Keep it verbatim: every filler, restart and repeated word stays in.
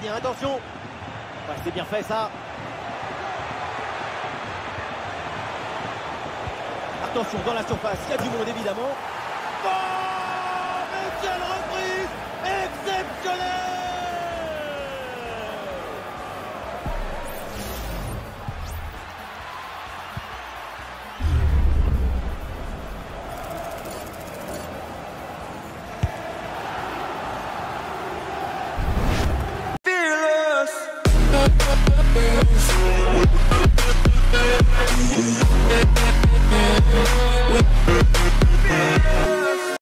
gardien, attention. Bah, c'est bien fait ça. Attention dans la surface, il y a du monde évidemment. Oh